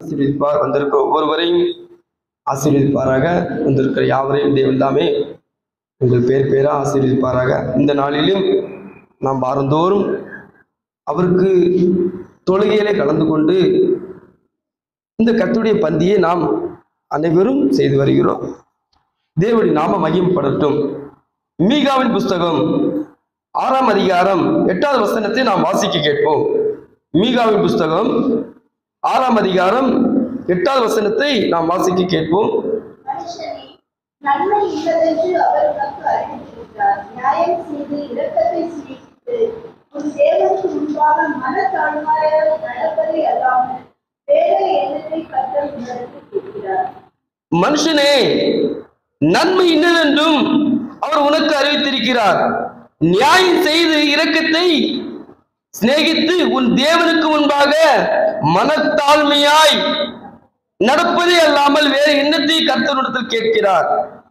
ஆசீர்வதிப்பார். வந்திருக்கிற ஒவ்வொருவரையும் ஆசீர்வதிப்பாராக. வந்திருக்கிற யாவரையும் தேவன் தாமே உங்கள் பேர் பேரா ஆசீர்வதிப்பாராக. இந்த நாளிலும் நாம் வாரந்தோறும் அவருக்கு தொழுகையிலே கலந்து கொண்டு இந்த கர்த்தருடைய பந்தியை நாம் அனைவரும் செய்து வருகிறோம். தேவனுடைய நாம மகிமைப்படட்டும். மீகாவின் புஸ்தகம் 6ஆம் அதிகாரம் 8வது வசனத்தை நாம் வாசிக்க கேட்போம். மீகாவின் புஸ்தகம் 6ஆம் அதிகாரம் 8வது வசனத்தை நாம் வாசிக்க கேட்போம். நன்மை இல்லதென்று அவர் உனக்கு அறிவித்திருக்கிறார். நியாயம் செய்து இரக்கத்தை சிநேகித்து உன் தேவனுக்கு முன்பாக மனத்தாழ்மையாக நடப்பதை அல்லாமல் வேறு எண்ணத்தை கர்த்தர் உங்களுக்கு கேட்கிறார். மனுஷனே, நன்மை இன்னதென்றும் அவர் உனக்கு அறிவித்திருக்கிறார். நியாயம் செய்து இரக்கத்தை சிநேகித்து உன் தேவனுக்கு முன்பாக மனத்தாழ்மையாய் நடப்பதே அல்லாமல் வேறு எண்ணத்தை கர்த்தரிடத்தில் கேட்கிறார்.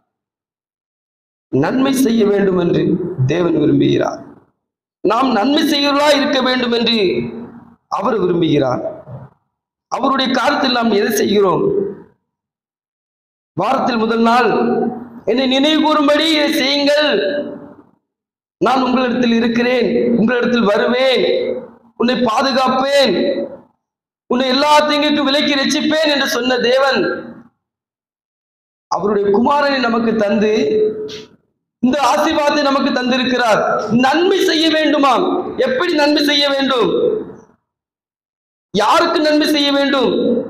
நன்மை செய்ய வேண்டும் என்று தேவன் விரும்புகிறார். நாம் நன்மை செய்கிறவர்களாய் இருக்க வேண்டும் என்று அவர் விரும்புகிறார். அவருடைய காலத்தில் நாம் எதை செய்கிறோம்? வாரத்தில் முதல் நாள் என்னை நினைவு கூறும்படி இதை செய்யுங்கள், நான் உங்களிடத்தில் இருக்கிறேன், உங்களிடத்தில் வருவேன், உன்னை பாதுகாப்பேன், உன்னை எல்லா தீங்குக்கும் விலக்கி ரட்சிப்பேன் என்று சொன்ன தேவன் அவருடைய குமாரனை நமக்கு தந்து இந்த ஆசீர்வாதத்தை நமக்கு தந்திருக்கிறார். நன்மை செய்ய வேண்டுமாம். எப்படி நன்மை செய்ய வேண்டும்? யாருக்கு நன்மை செய்ய வேண்டும்?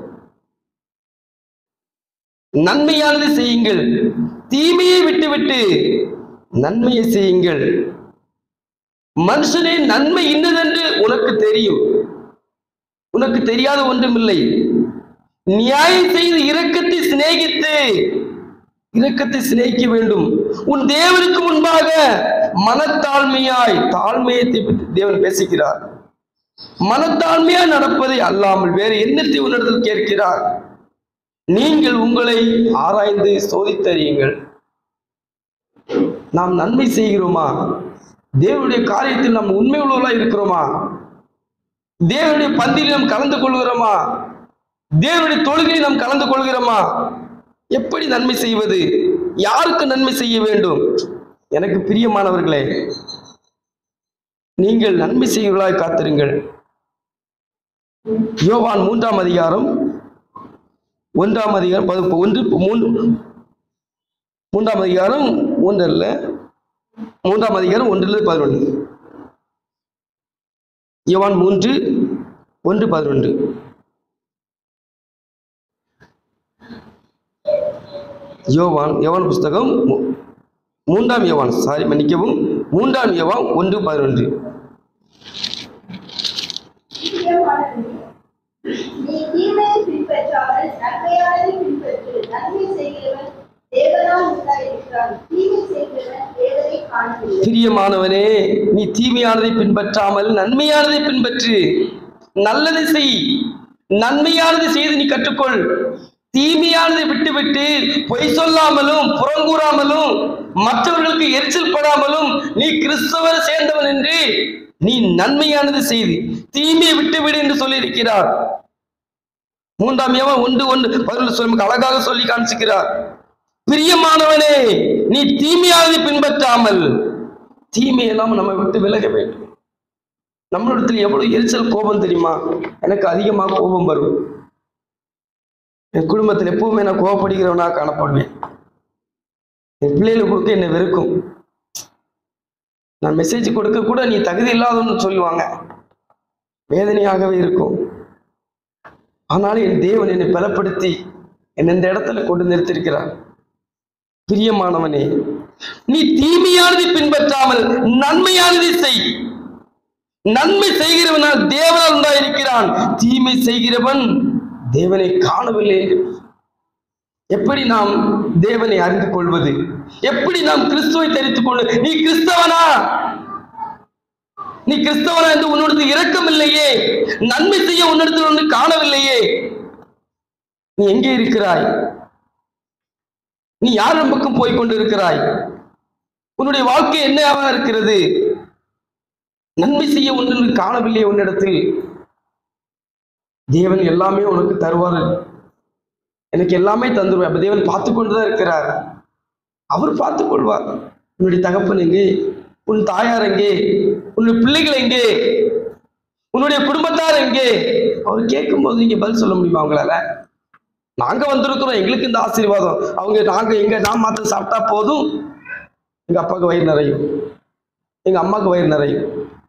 நன்மையானதை செய்யுங்கள், தீமையை விட்டுவிட்டு நன்மையை செய்யுங்கள். மனுஷனே, நன்மை இன்னதென்று உனக்கு தெரியும். உனக்கு தெரியாத ஒன்றுமில்லை. நியாயம் செய்து இரக்கத்தை சிநேகித்து இரக்கத்தை சிநேகிக்க வேண்டும். உன் தேவனுக்கு முன்பாக மனத்தாழ்மையாய், தாழ்மையை தேவன் பேசுகிறார். மனத்தாழ்மையாய் நடப்பதை அல்லாமல் வேறு எண்ணத்தை உன்னிடத்தில் கேட்கிறார். நீங்கள் உங்களை ஆராய்ந்து சோதித்தறியுங்கள். நாம் நன்மை செய்கிறோமா? தேவனுடைய காரியத்தில் நாம் உண்மை உள்ளவர்களாய் இருக்கிறோமா? தேவனுடைய பந்தியில் நாம் கலந்து கொள்கிறோமா? தேவனுடைய தொழுகையில் நாம் கலந்து கொள்கிறோமா? எப்படி நன்மை செய்வது? யாருக்கு நன்மை செய்ய வேண்டும்? எனக்கு பிரியமானவர்களே, நீங்கள் நன்மை செய்கிறவர்களாய் காத்திருங்கள். யோவான் 3ஆம் அதிகாரம் 1ஆம் அதிகாரம் 3ஆம் அதிகாரம் 1-11. யோவான் 3:1-11. யோவான் புஸ்தகம் 3ஆம் யோவான், மன்னிக்கவும், 3ஆம் யோவான் 1:11. நீ தீமையை பின்பற்றாமல் நன்மையானதை பின்பற்று. நன்மை செய்கிறவன் தேவனால் உண்டாயிருக்கிறான், தீமை செய்கிறவன் தேவனை காணவில்லை. பிரியமானவனே, நீ தீமையானதை பின்பற்றாமல் நன்மையானதை பின்பற்று. நல்லதை செய், நன்மையானதை செய்து நீ கற்றுக்கொள். தீமையானதை விட்டுவிட்டு பொய் சொல்லாமலும் புறங்கூறாமலும் மற்றவர்களுக்கு எரிச்சல் படாமலும் நீ கிறிஸ்தவர் சேர்ந்தவன் என்று நீ நன்மையானது செய்து தீமையை விட்டுவிடு என்று சொல்லி இருக்கிறார். 3ஆம் யோவான் 1:11 அழகாக சொல்லி காண்பிக்கிறார். பிரியமானவனே, நீ தீமையானதை பின்பற்றாமல், தீமையெல்லாம் நம்ம விட்டு விலக வேண்டும். நம்மளிடத்தில் எவ்வளவு எரிச்சல், கோபம் தெரியுமா? எனக்கு அதிகமாக கோபம் வரும். என் குடும்பத்தில் எப்பவுமே நான் கோபப்படுகிறவனா காணப்படுவேன். என் பிள்ளைகளுக்கு கொடுக்க என்னை வெறுக்கும். நான் மெசேஜ் கொடுக்க கூட நீ தகுதி இல்லாதவன்னு சொல்லுவாங்க. வேதனையாகவே இருக்கும். ஆனாலும் என் தேவன் என்னை பலப்படுத்தி என்னை இந்த இடத்துல கொண்டு நிறுத்திருக்கிறார். பிரியமானவனே, நீ தீமையானதை பின்பற்றாமல் நன்மையானதை செய். நன்மை செய்கிறவனால் தேவனால் உண்டாயிருக்கிறான், தீமை செய்கிறவன் தேவனை காணவில்லை. எப்படி நாம் தேவனை அறிந்து கொள்வது? எப்படி நாம் கிறிஸ்துவை தரித்துக் கொள்வது? நீ கிறிஸ்தவனா? நீ கிறிஸ்தவனா என்று உன்னிடத்தில் இரக்கம் இல்லையே, நன்மை செய்ய உன்னிடத்தில் ஒன்று காணவில்லையே, நீ எங்கே இருக்கிறாய்? நீ யார் பக்கம் போய் கொண்டு இருக்கிறாய்? உன்னுடைய வாழ்க்கை என்னவாக இருக்கிறது? நன்மை செய்ய ஒன்று காணவில்லையே உன்னிடத்தில். தேவன் எல்லாமே உனக்கு தருவாரு, எனக்கு எல்லாமே தந்துருவார். அப்ப தேவன் பார்த்து கொண்டுதான் இருக்கிறார். அவர் பார்த்துக் கொள்வார். உன்னுடைய தகப்பன் எங்கே, உன் தாயார் எங்கே, உன்னுடைய பிள்ளைகள் எங்கே, உன்னுடைய குடும்பத்தார் எங்கே? அவர் கேட்கும்போது நீங்க பதில் சொல்ல முடியுமா அவங்களால? நாங்க வந்திருக்கிறோம், எங்களுக்கு இந்த ஆசீர்வாதம், அவங்க நான் மாத்திரம் சாப்பிட்டா போதும், எங்க அப்பாவுக்கு வயிறு நிறையும், எங்க அம்மாவுக்கு வயிறு நிறையும்.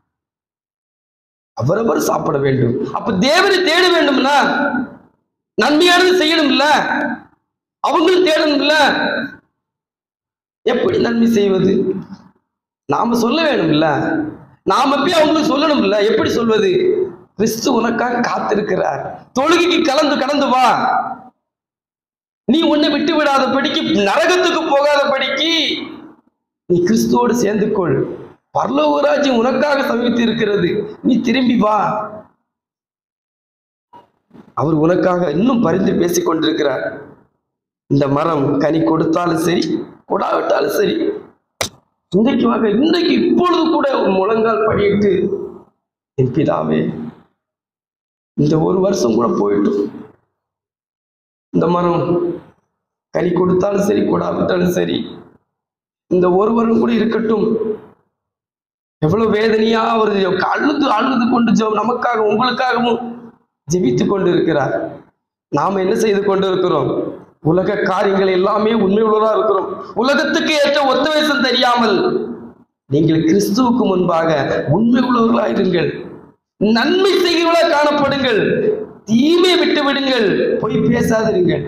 அவரவர் சாப்பிட வேண்டும். அப்ப தேவனை தேட வேண்டும்னா நன்மையானது செய்யணும்ல, அவங்களும் தேடணும்ல. எப்படி நன்மை செய்வது? நாம சொல்ல வேணும்ல, நாம போய் அவங்களுக்கு சொல்லணும்ல. எப்படி சொல்வது? கிறிஸ்து உனக்காக காத்திருக்கிறார். தொழுகைக்கு கடந்து வா. நீ உன்னை விட்டு விடாத படிக்கு, நரகத்துக்கு போகாத படிக்கு நீ கிறிஸ்துவோடு சேர்ந்து கொள். பரலோக ராஜ்யம் உனக்காக சமீபித்து இருக்கிறது. நீ திரும்பி வா. அவர் உனக்காக இன்னும் பரிந்து பேசிக் கொண்டிருக்கிறார். இந்த மரம் கனி கொடுத்தாலும் சரி, கொடாவிட்டாலும் சரி, இன்றைக்கு இப்பொழுது கூட முழங்கால் படியிட்டு, என் பிதாவே, இந்த ஒரு வருஷம் கூட போயிட்டும், இந்த மரம் கனி கொடுத்தாலும் சரி, கொடாவிட்டாலும் சரி, இந்த ஒரு வருடம் கூட இருக்கட்டும். எவ்வளவு வேதனையா அவர் அழுது கொண்டு நமக்காக உங்களுக்காகவும் ஜெபித்து கொண்டு இருக்கிறார். நாம என்ன செய்து கொண்டு இருக்கிறோம்? உலக காரியங்கள் எல்லாமே உண்மை உள்ளதா இருக்கிறோம். உலகத்துக்கு ஏற்ற ஒத்த வேஷம் தெரியாமல் நீங்கள் கிறிஸ்துவுக்கு முன்பாக உண்மை உள்ளவர்களாயிருங்கள். நன்மை செய்கிறவர்களாக காணப்படுங்கள். தீமை விட்டு விடுங்கள். போய் பேசாதிருங்கள்.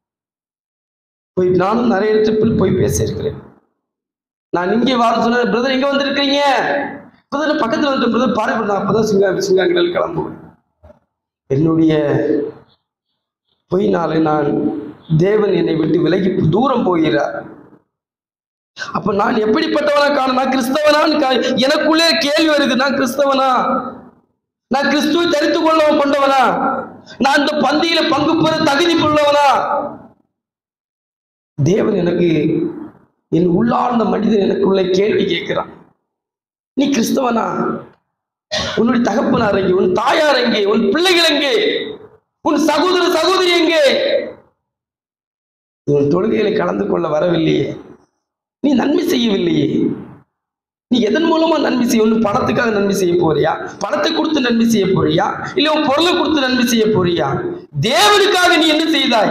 நானும் நிறைய ட்ரிப்பில் போய் பேசியிருக்கிறேன். நான் இங்கே வார சொன்ன, பிரதர் எங்க வந்திருக்கீங்க? பிரதர் பக்கத்துல வந்து, பிரதர் பாரு, நான் அப்பதான் சிங்காங்கடல் கிளம்புவேன். என்னுடைய பொய்னாலே நான் தேவன் என்னை விட்டு விலகி தூரம் போகிறார். அப்ப நான் எப்படிப்பட்டவனா காண? நான் கிறிஸ்தவனான்னு எனக்குள்ளே கேள்வி வருது. நான் கிறிஸ்தவனா? நான் கிறிஸ்துவை தரித்து கொண்டவனா? நான் இந்த பந்தியில பங்கு பெற தகுதி கொள்ளவனா? தேவன் எனக்கு, என் உள்ளார்ந்த மனிதன் எனக்குள்ள கேள்வி கேட்கிறான். நீ கிறிஸ்தவனா? உன்னுடைய தகப்பனார் எங்கே? உன் தாயார் எங்கே? உன் பிள்ளைகள் எங்கே? உன் சகோதர சகோதரி எங்கே? உன் தொழுகைகளை கலந்து கொள்ள வரவில்லையே, நீ நன்மை செய்யவில்லையே. நீ எதன் மூலமா நன்மை செய்ய? உன் பணத்துக்காக நன்மை செய்ய போறியா? பணத்தை கொடுத்து நன்மை செய்ய போறியா? இல்ல உன் பொருளை கொடுத்து நன்மை செய்ய போறியா? தேவனுக்காக நீ என்ன செய்தாய்?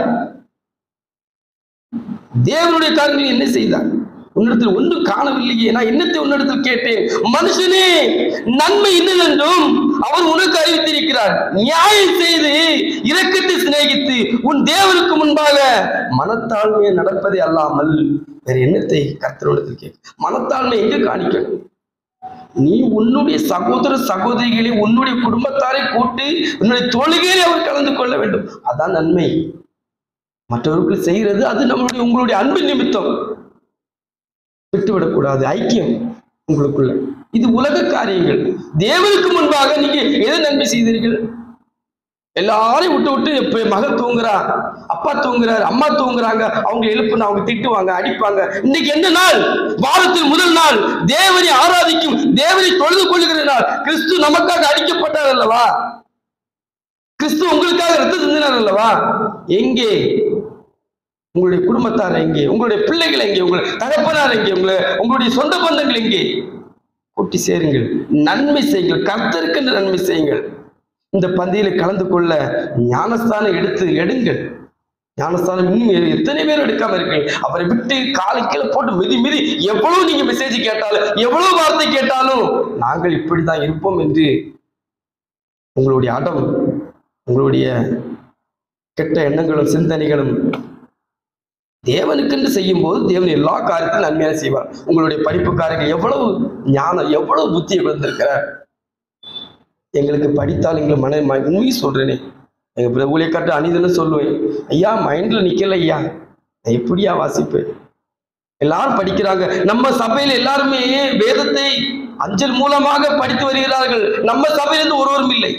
தேவனுடைய காரியங்கள் என்ன செய்தாய்? உன்னிடத்தில் ஒன்றும் காணவில்லையே. நான் என்னத்தை உன்னிடத்தில் கேட்டேன்? மனுஷனே, நன்மை இன்னதென்றும் அவர் உனக்கு அறிவித்திருக்கிறார். நியாயம் செய்து இரக்கத்தை சிநேகித்து உன் தேவனுக்கு முன்பாக மனத்தாழ்மையை நடப்பதே அல்லாமல் வேற என்னத்தை கர்த்தரிடத்தில் கேட்க? மனத்தாழ்மை எங்க காணிக்கணும்? நீ உன்னுடைய சகோதர சகோதரிகளை, உன்னுடைய குடும்பத்தாரை கூட்டு உன்னுடைய தொழுகையிலே அவர் கலந்து கொள்ள வேண்டும். அதான் நன்மை. மற்றவர்கள் செய்கிறது அது நம்மளுடைய உங்களுடைய அன்பின் நிமித்தம். விட்டுவிடக்கூடாது ஐக்கியம் உங்களுக்குள்ள. இது உலக காரியங்கள். தேவனுக்கு முன்பாக நீங்க எதை நன்மை செய்தீர்கள்? எல்லாரையும் விட்டு எப்ப மகள் தூங்குறா, அப்பா தூங்குறாரு, அம்மா தூங்குறாங்க, அவங்க எழுப்புனா அவங்க திட்டுவாங்க, அடிப்பாங்க. இன்னைக்கு என்ன நாள்? வாரத்தின் முதல் நாள், தேவனை ஆராதிக்கும், தேவனை தொழுது கொள்ளுகிற நாள். கிறிஸ்து நமக்காக அடிக்கப்பட்டார் அல்லவா? கிறிஸ்து உங்களுக்காக ரத்தம் சிந்தினார் அல்லவா? எங்கே உங்களுடைய குடும்பத்தார்? எங்கே உங்களுடைய பிள்ளைகள்? எங்கே உங்களுடைய தகப்பனார்? எங்கே உங்களுடைய சொந்த பந்தங்கள்? எங்கே? கூட்டி சேருங்கள், நன்மை செய்யுங்கள், கர்த்தருக்கு நன்மை செய்யுங்கள். இந்த பந்தியில கலந்து கொள்ள ஞானஸ்தானம் எடுங்கள். ஞானஸ்தானம் இன்னும் எத்தனை பேர் எடுக்காம இருக்கு? அவரை விட்டு காலை கீழே போட்டு மிதி எவ்வளவு நீங்க மெசேஜ் கேட்டாலும், எவ்வளவு வார்த்தை கேட்டாலும், நாங்கள் இப்படிதான் இருப்போம் என்று உங்களுடைய அடம், உங்களுடைய கெட்ட எண்ணங்களும் சிந்தனைகளும் தேவனுக்கென்று செய்யும் போது தேவன் எல்லா காரியத்திலும் நன்மையாக செய்வார். உங்களுடைய படிப்பு காரியங்கள் எவ்வளவு ஞானம், எவ்வளவு புத்தியை கொடுத்திருக்கிறார். எங்களுக்கு படித்தால் எங்களை உண்மையை சொல்றேனே, எங்க ஊழியக்காட்டு அணிதன்னு சொல்லுவேன், ஐயா மைண்ட்ல நிக்கல ஐயா, நான் எப்படியா வாசிப்பேன்? எல்லாரும் படிக்கிறாங்க. நம்ம சபையில எல்லாருமே வேதத்தை அஞ்சல் மூலமாக படித்து வருகிறார்கள். நம்ம சபையிலிருந்து ஒருவரும் இல்லை.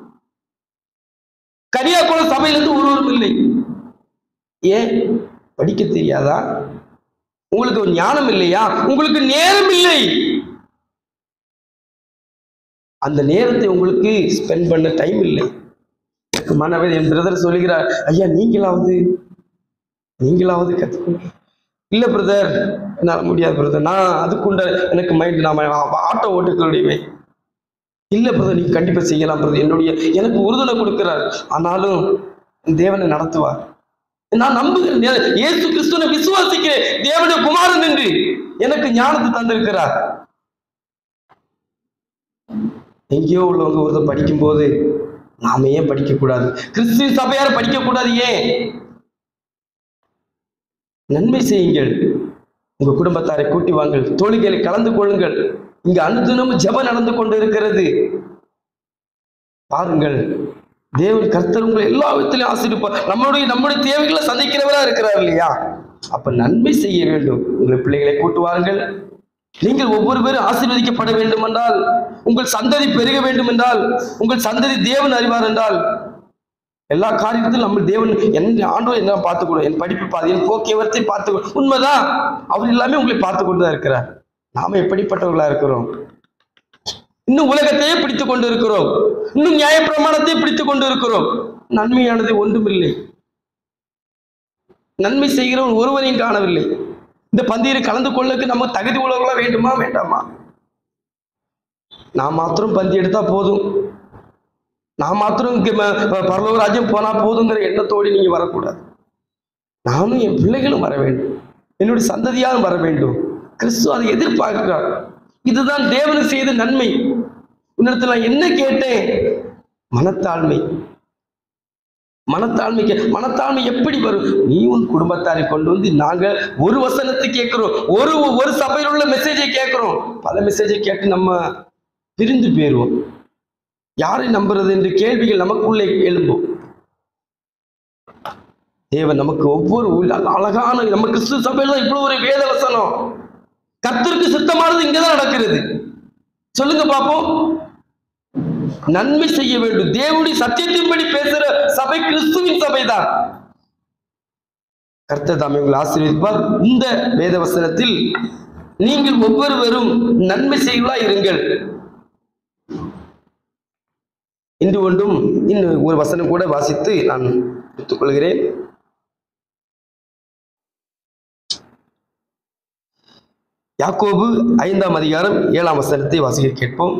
கன்னியாகுமரி சபையிலிருந்து ஒருவரும் இல்லை. ஏன்? படிக்க தெரியாதா? உங்களுக்கு ஒரு ஞானம் இல்லையா? உங்களுக்கு நேரம் இல்லை. அந்த நேரத்தை உங்களுக்கு ஸ்பெண்ட் பண்ண டைம் இல்லை. எனக்கு மனவேதனை. என் பிரதர் சொல்லுகிறார், ஐயா நீங்களாவது கற்றுக்கணும். இல்லை பிரதர், என்னால் முடியாது பிரதர், நான் அதுக்குண்ட எனக்கு மைண்ட், நான் ஆட்டோ ஓட்டுகளுடையவே. இல்லை பிரதர், நீங்க கண்டிப்பா செய்யலாம் பிரதர், எனக்கு உறுதுணை கொடுக்கிறார். ஆனாலும் தேவனை நடத்துவார். நான் நம்புகிறேன், இயேசு கிறிஸ்துவை விசுவாசிக்கிறேன், தேவனுடைய குமாரன் என்று எனக்கு ஞானத்தை தந்திருக்கிறார். எங்கேயோ உள்ளவங்க ஒருத்தர் படிக்கும் போது நாம ஏன் படிக்க கூடாது? கிறிஸ்துவ சபையார் படிக்க கூடாது ஏன்? நன்மை செய்யுங்கள், உங்க குடும்பத்தாரை கூட்டி வாங்கள், தோழிகளை கலந்து கொள்ளுங்கள். இங்க அனுதினமும் ஜெபம் நடந்து கொண்டு இருக்கிறது. பாருங்கள், தேவன் கர்த்தர் உங்களை எல்லா விதத்திலும் ஆசீர்வதிப்பார். நம்முடைய தேவைகளை சந்திக்கிறவரா இருக்கிறார் இல்லையா? அப்ப நன்மை செய்ய வேண்டும். உங்கள் பிள்ளைகளை கூட்டுவார்கள். நீங்கள் ஒவ்வொரு பேரும் ஆசீர்வதிக்கப்பட வேண்டும் என்றால், உங்கள் சந்ததி பெருக வேண்டும் என்றால், உங்கள் சந்ததி தேவன் அறிவார் என்றால், எல்லா காரியத்திலும் நம்ம தேவன் ஆண்டவர் என்ன பார்த்துக்கணும், என் படிப்பு பாதி, என் போக்கியவரத்தை பார்த்துக்கணும். உண்மைதான், அவர் எல்லாமே உங்களை பார்த்து கொண்டுதான் இருக்கிறார். நாம எப்படிப்பட்டவர்களா இருக்கிறோம்? இன்னும் உலகத்தையே பிடித்துக் கொண்டு இருக்கிறோம், இன்னும் நியாயப்பிரமாணத்தை பிடித்துக் கொண்டு இருக்கிறோம். நன்மையானது ஒன்றுமில்லை. நன்மை செய்கிறவன் ஒருவரையும் காணவில்லை. இந்த பந்தியில் கலந்து கொள்ளக்கு நம்ம தகுதி உள்ளவர்களா வேண்டுமா வேண்டாமா? நான் மாத்திரம் பந்தி எடுத்தா போதும், நான் மாத்திரம் பரலோக ராஜ்யம் போனா போதுங்கிற எண்ணத்தோடு நீங்க வரக்கூடாது. நானும் என் பிள்ளைகளும் வர வேண்டும், என்னுடைய சந்ததியாரும் வர வேண்டும். கிறிஸ்து அதை எதிர்பார்க்கிறார். இதுதான் தேவனுக்கு செய்த நன்மை. உன்னிடத்தில் நான் என்ன கேட்டேன்? மனத்தாழ்மை. மனத்தாழ்மை எப்படி வரும்? நீ உன் குடும்பத்தாரை கொண்டு வந்து, நாங்க ஒரு வசனத்தை கேட்கிறோம், ஒரு சபையில் உள்ள மெசேஜை கேட்கிறோம், பல மெசேஜை கேட்டு நம்ம பிரிந்து போயிருவோம். யாரை நம்புறது என்று கேள்விகள் நமக்குள்ளே எழும்பும். தேவன் நமக்கு ஒவ்வொரு அழகான, நம்ம கிறிஸ்து சபையில இவ்வளவு ஒரு வேத வசனம், கர்த்தருக்கு சித்தமானது இங்கதான் நடக்கிறது. சொல்லுங்க பாப்போம். நன்மை செய்ய வேண்டும், தேவனுடைய சத்தியத்தின்படி பேசுற சபை கிறிஸ்துவின் சபைதான். கர்த்தர் தாமே உங்களை ஆசீர்வதிப்பார். இந்த வேத வசனத்தில் நீங்கள் ஒவ்வொருவரும் நன்மை செய்வா இருங்கள். இன்று ஒன்றும் இன்னும் ஒரு வசனம் கூட வாசித்து நான் எடுத்துக்கொள்கிறேன். யாக்கோபு 5ஆம் அதிகாரம் 7ஆம் வசனத்தை வாசிக்க கேட்போம்.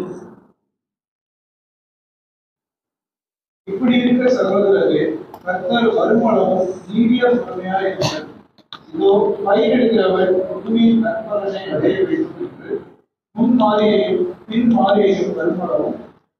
இப்படி இருக்க சகோதரரே, கர்த்தர் வருமானமும் நீடிய பொறுமையாய் இருக்கிறார். இதோ பயிரெடுக்கிறவர் பூமியின் நற்பலனை அடைய வேண்டும் என்று முன்மாதிரியையும் பின்மாதிரியையும் வருமானமும்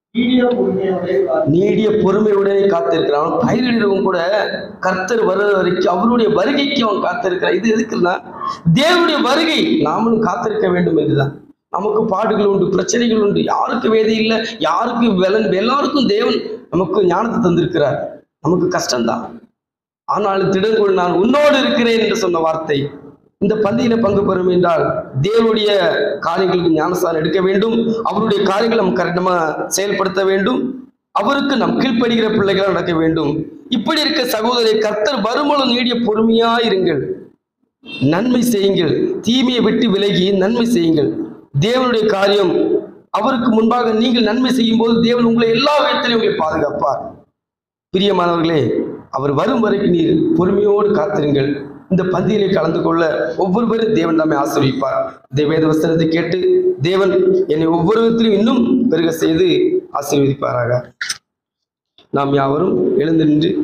நீடிய பொறுமையுடனே காத்திருக்கிறான். பயிரிடுறவங்க கூட கர்த்தர் வர்ற வரைக்கும், அவருடைய வருகைக்கு அவன் காத்திருக்கிறான். இது எதுக்குன்னா, தேவனுடைய வருகை நாமளும் காத்திருக்க வேண்டும் என்றுதான். நமக்கு பாடுகள் உண்டு, பிரச்சனைகள் உண்டு, யாருக்கு வேதை இல்லை, யாருக்கு எல்லாருக்கும் தேவன் நமக்கு ஞானத்தை தந்திருக்கிறார். நமக்கு கஷ்டம்தான், ஆனாலும் திடங்கொள், நான் உன்னோடு இருக்கிறேன் என்று சொன்ன வார்த்தை இந்த பந்தியில பங்கு பெறும் என்றால், தேவனுடைய காரியங்களுக்கு ஞானஸ்தானம் எடுக்க வேண்டும், அவருடைய காரியங்களை நம்ம செயல்படுத்த வேண்டும், அவருக்கு நம் கீழ்ப்படுகிற பிள்ளைகளாக நடக்க வேண்டும். இப்படி இருக்க சகோதரி, கர்த்தர் வருமானம் நீடிய பொறுமையாயிருங்கள், நன்மை செய்யுங்கள், தீமையை விட்டு விலகி நன்மை செய்யுங்கள். தேவனுடைய காரியம், அவருக்கு முன்பாக நீங்கள் நன்மை செய்யும் போது தேவன் உங்களை எல்லா விதத்திலையும் உங்களை பாதுகாப்பார். பிரியமானவர்களே, அவர் வரும் வரைக்கும் நீர் பொறுமையோடு காத்திருங்கள். இந்த பந்தியிலே கலந்து கொள்ள ஒவ்வொருவரும் தேவன் நம்மை ஆசீர்வதிப்பார். இந்த வேத வசனத்தை கேட்டு தேவன் என்னை ஒவ்வொரு விதத்திலும் இன்னும் பெருக செய்து ஆசீர்வதிப்பாராக. நாம் யாவரும் எழுந்து நின்று